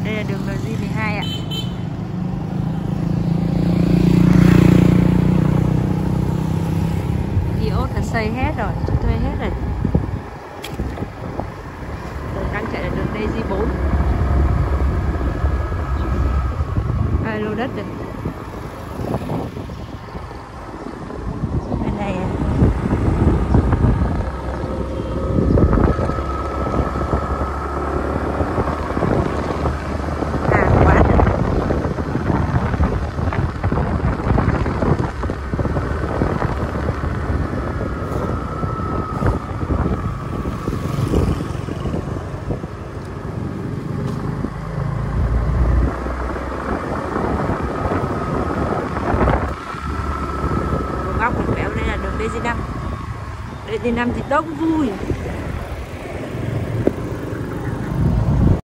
Đây là đường NG12 ạ. Kiosk là xây hết rồi, cho thuê hết rồi. Đường đang chạy là đường DG4. Lô đất rồi. Bên này quán rồi. Góc mình kéo đây là đường DG5. DG5 thì đông vui.